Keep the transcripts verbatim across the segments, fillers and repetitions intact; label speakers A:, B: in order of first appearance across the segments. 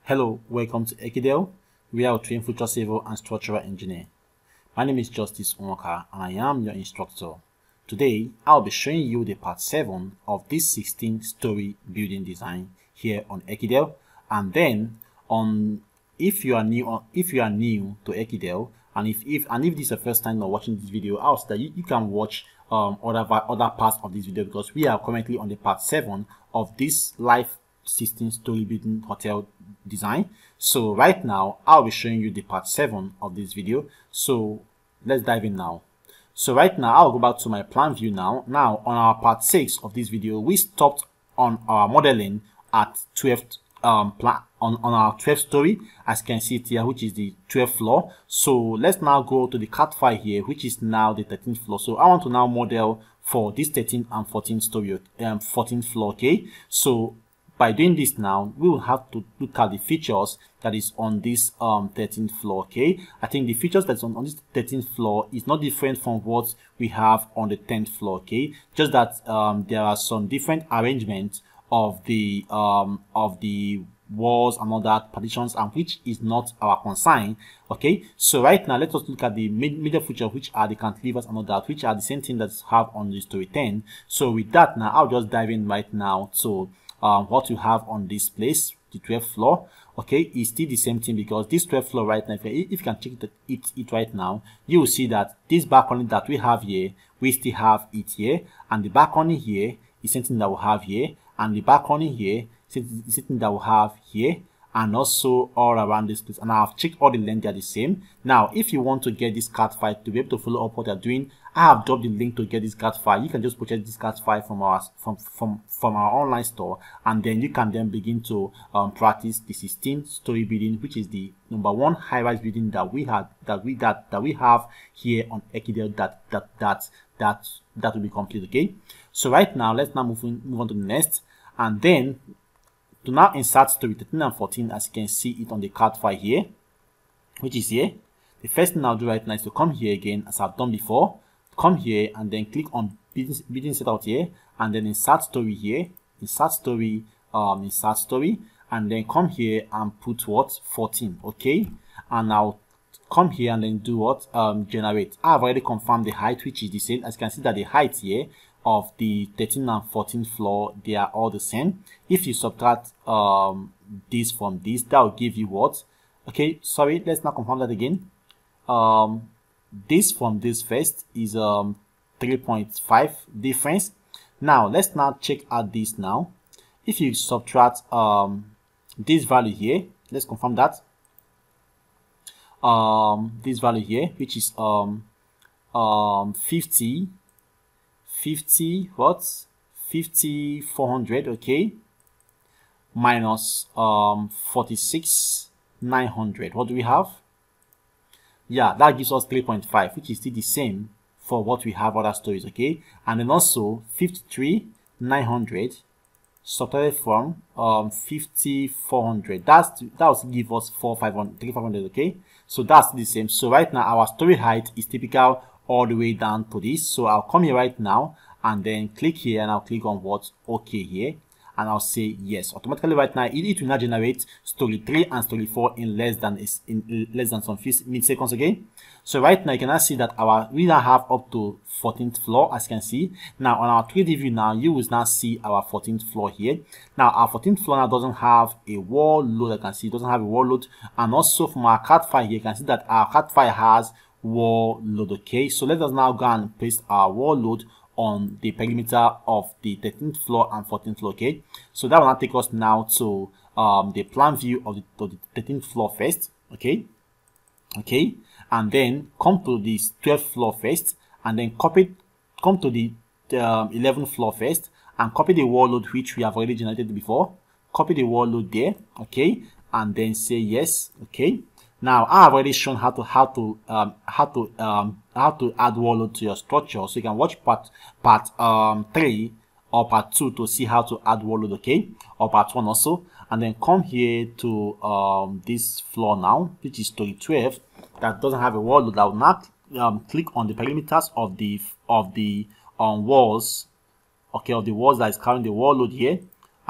A: Hello, welcome to Ekidel. We are a trained future civil and structural engineer. My name is Justice Onwaka and I am your instructor. Today, I'll be showing you the part seven of this sixteen story building design here on Ekidel. And then on if you are new if you are new to Ekidel and if, if and if this is the first time you're watching this video, I'll say that you, you can watch um other other parts of this video because we are currently on the part seven of this live sixteen story building hotel design. So right now I'll be showing you the part seven of this video. So let's dive in now. So right now I'll go back to my plan view now. Now on our part six of this video, we stopped on our modeling at twelfth um plan on, on our twelfth story, as you can see it here, which is the twelfth floor. So let's now go to the cat file here, which is now the thirteenth floor. So I want to now model for this thirteenth and fourteenth story, um fourteenth floor. Okay, so by doing this now, we will have to look at the features that is on this um thirteenth floor. Okay, I think the features that's on, on this thirteenth floor is not different from what we have on the tenth floor. Okay, just that um there are some different arrangements of the um of the walls and all that partitions, and which is not our concern. Okay, so right now let us look at the major features, which are the cantilevers and all that, which are the same thing that have on the story ten. So with that, now I'll just dive in right now to Um, what you have on this place, the twelfth floor. Okay, is still the same thing because this twelfth floor right now, if you, if you can check it, it, it right now, you will see that this balcony that we have here, we still have it here, and the balcony here is something that we have here, and the balcony here is something that we have here, and also all around this place. And I've checked all the length, they are the same. Now if you want to get this card file to be able to follow up what you're doing, I have dropped the link to get this card file. You can just purchase this card file from our from from from our online store, and then you can then begin to um, practice the sixteen story building, which is the number one high-rise building that we had that we that that we have here on Ekidel. That that that that that will be complete. Okay, so right now let's now move in, move on to the next, and then to now insert story thirteen and fourteen, as you can see it on the card file here, which is here. The first thing I'll do right now is to come here again, as I've done before. Come here and then click on building, building setup here, and then insert story here, insert story, um, insert story, and then come here and put what fourteen. Okay, and now come here and then do what um generate. I've already confirmed the height, which is the same. As you can see that the height here of the thirteenth and fourteenth floor, they are all the same. If you subtract um this from this, that will give you what? Okay, sorry, let's not confirm that again. Um, this from this first is um three point five difference. Now let's now check out this now. If you subtract um this value here, let's confirm that um this value here, which is um um fifty fifty what fifty four hundred, okay, minus um forty-six nine hundred, what do we have? Yeah, that gives us three point five, which is still the same for what we have other stories. Okay, and then also fifty-three nine hundred subtracted from um fifty four hundred, that's that will give us four five hundred three five hundred. Okay, so that's the same. So right now our story height is typical all the way down to this. So I'll come here right now and then click here, and I'll click on what okay here, and I'll say yes. Automatically right now it, it will now generate story three and story four in less than is in less than some few milliseconds. Okay, so right now you can now see that our we now have up to fourteenth floor, as you can see. Now on our three D view now, you will now see our fourteenth floor here. Now our fourteenth floor now doesn't have a wall load. I can see it doesn't have a wall load, and also from our C A D file here, you can see that our C A D file has wall load. Okay, so let us now go and paste our wall load on the perimeter of the thirteenth floor and fourteenth floor. Okay, so that will now take us now to um the plan view of the, of the thirteenth floor first. Okay, okay, and then come to the twelfth floor first, and then copy come to the um, eleventh floor first, and copy the wall load which we have already generated before. Copy the wall load there. Okay, and then say yes. Okay, now I have already shown how to how to um how to um how to add wall load to your structure, so you can watch part part um three or part two to see how to add wall load. Okay, or part one also, and then come here to um this floor now, which is story twelve, that doesn't have a wall load. I will now um click on the perimeters of the of the um walls, okay, of the walls that is carrying the wall load here,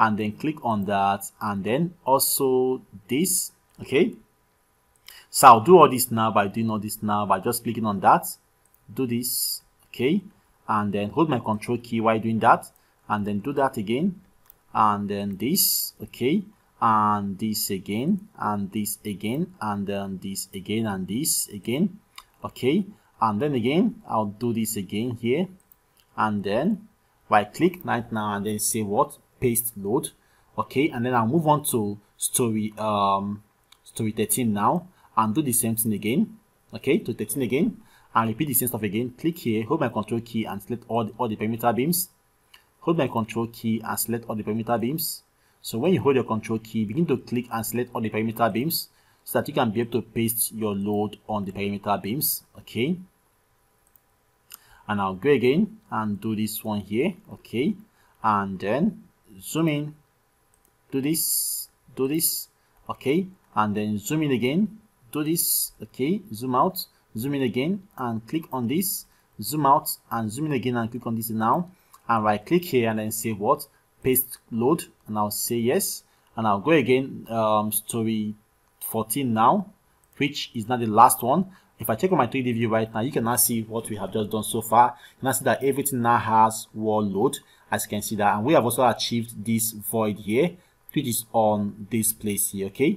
A: and then click on that, and then also this. Okay, so I'll do all this now by doing all this now by just clicking on that. Do this, okay, and then hold my control key while doing that, and then do that again, and then this, okay, and this again, and this again, and then this again, and this again, okay, and then again I'll do this again here, and then right click right now, and then say what, paste load, okay, and then I'll move on to story um story thirteen now, and do the same thing again, okay, to thirteen again, and repeat the same stuff again. Click here, hold my control key and select all the, all the perimeter beams. Hold my control key and select all the perimeter beams. So when you hold your control key, begin to click and select all the perimeter beams so that you can be able to paste your load on the perimeter beams, okay. And I'll go again and do this one here, okay, and then zoom in, do this, do this, okay, and then zoom in again, do this, okay, zoom out, zoom in again, and click on this, zoom out, and zoom in again, and click on this now, and right click here, and then say what, paste load, and I'll say yes, and I'll go again, um, story fourteen now, which is now the last one. If I check on my three D view right now, you can now see what we have just done so far. You can now see that everything now has wall load, as you can see that, and we have also achieved this void here, which is on this place here, okay.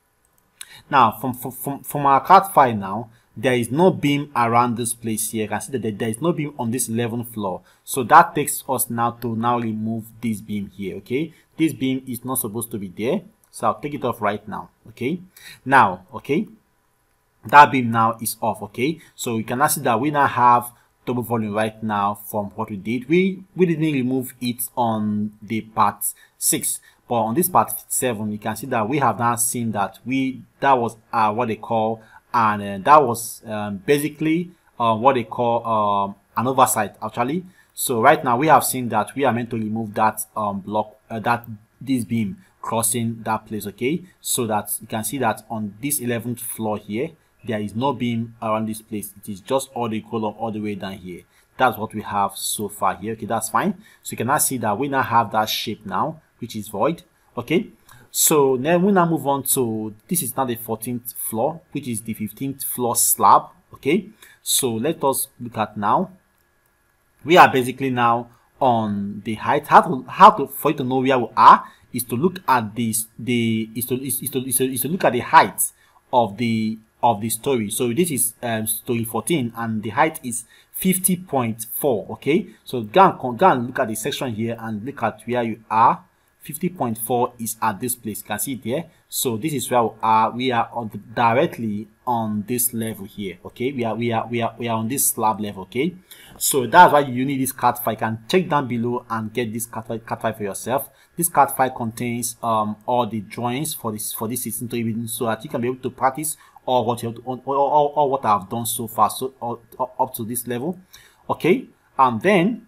A: Now from from from our C A D file now, there is no beam around this place here. You can see that there is no beam on this eleventh floor, so that takes us now to now remove this beam here, okay. This beam is not supposed to be there, so I'll take it off right now, okay. Now, okay, that beam now is off, okay. So you can now see that we now have double volume right now from what we did. We we didn't remove it on the part six, but on this part seven, you can see that we have now seen that we that was uh, what they call, and uh, that was um, basically uh, what they call um, an oversight actually. So right now we have seen that we are meant to remove that um, block, uh, that this beam crossing that place, okay. So that you can see that on this eleventh floor here, there is no beam around this place. It is just all the column all the way down here. That's what we have so far here, okay. That's fine. So you can now see that we now have that shape now, which is void, okay. So then we now move on to, this is now the fourteenth floor, which is the fifteenth floor slab, okay. So let us look at now. We are basically now on the height. How to how to for you to know where we are is to look at this the is to is, is to is to, is to look at the height of the of the story. So this is um, story fourteen, and the height is fifty point four, okay. So go and, go and look at the section here and look at where you are. Fifty point four is at this place. You can see it there. So this is where we are. We are on the, directly on this level here, okay. We are we are we are we are on this slab level, okay. So that's why you need this C A D file. You can check down below and get this C A D file for yourself. This C A D file contains um all the drawings for this for this sixteen story building, so that you can be able to practice all what you have to, all, all, all what I've done so far, so all, up to this level, okay. And then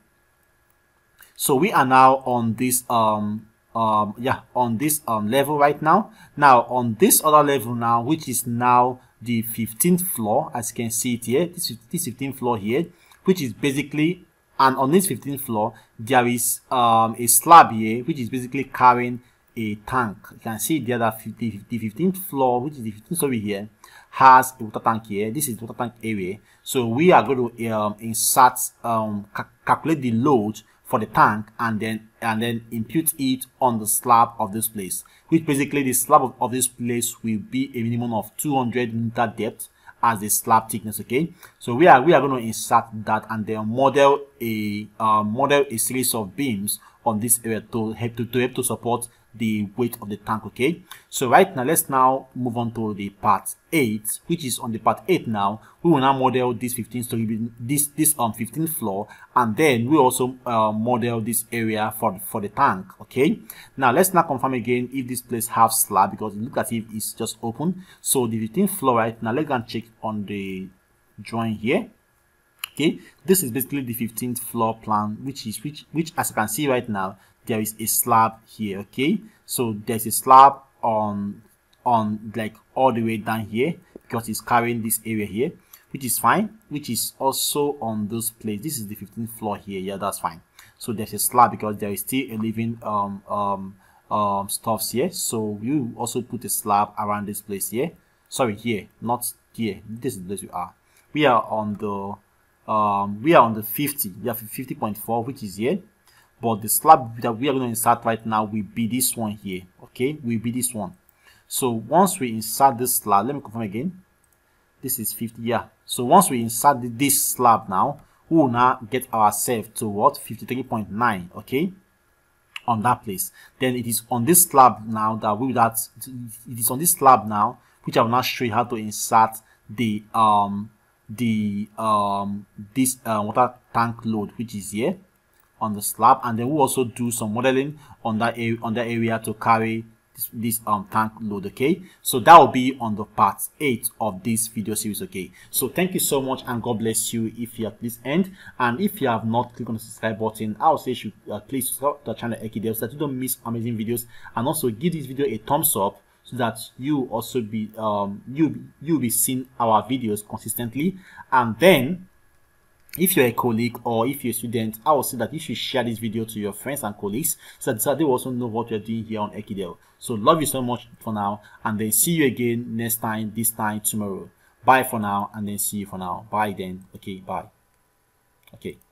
A: so we are now on this um um yeah on this um level right now. Now on this other level now, which is now the fifteenth floor, as you can see it here, this this fifteenth floor here, which is basically, and on this fifteenth floor there is um a slab here which is basically carrying a tank. You can see the other the, the fifteenth floor, which is the fifteenth story here, has a water tank here. This is the water tank area. So we are going to um, insert um ca calculate the load for the tank, and then and then impute it on the slab of this place, which basically the slab of, of this place will be a minimum of two hundred meter depth as the slab thickness, okay. So we are we are going to insert that, and then model a uh, model a series of beams on this area to help to, to help to support the weight of the tank, okay. So right now let's now move on to the part eight, which is on the part eight now. We will now model this fifteen story this this um fifteenth floor, and then we also uh, model this area for for the tank, okay. Now let's now confirm again if this place has slab, because it looks as if it's just open. So the fifteenth floor right now, let's go and check on the drawing here, okay. This is basically the fifteenth floor plan, which is which which as you can see right now, there is a slab here, okay. So there's a slab on on like all the way down here, because it's carrying this area here, which is fine, which is also on this place. This is the fifteenth floor here, yeah, that's fine. So there's a slab because there is still a living um um um stuffs here. So you also put a slab around this place here. Sorry, here, not here. This is the place we are. We are on the um we are on the fifty. We have fifty point four, which is here. But the slab that we are going to insert right now will be this one here. Okay, will be this one. So once we insert this slab, let me confirm again. This is fifty, yeah. So once we insert this slab now, we will now get ourselves to what? fifty-three point nine, okay, on that place. Then it is on this slab now that we that it is on this slab now, which I will now show you how to insert the um the um this uh, water tank load, which is here on the slab, and then we'll also do some modeling on that area on that area to carry this, this um tank load. Okay, so that will be on the part eight of this video series. Okay, so thank you so much, and God bless you if you are at this end. And if you have not clicked on the subscribe button, I will say you should uh, please subscribe to the channel Ekidel so that you don't miss amazing videos, and also give this video a thumbs up so that you also be um you you'll be seeing our videos consistently. And then if you're a colleague or if you're a student, I will say that you should share this video to your friends and colleagues so that they will also know what you're doing here on Ekidel. So love you so much for now, and then see you again next time, this time tomorrow. Bye for now, and then see you for now. Bye then. Okay, bye. Okay.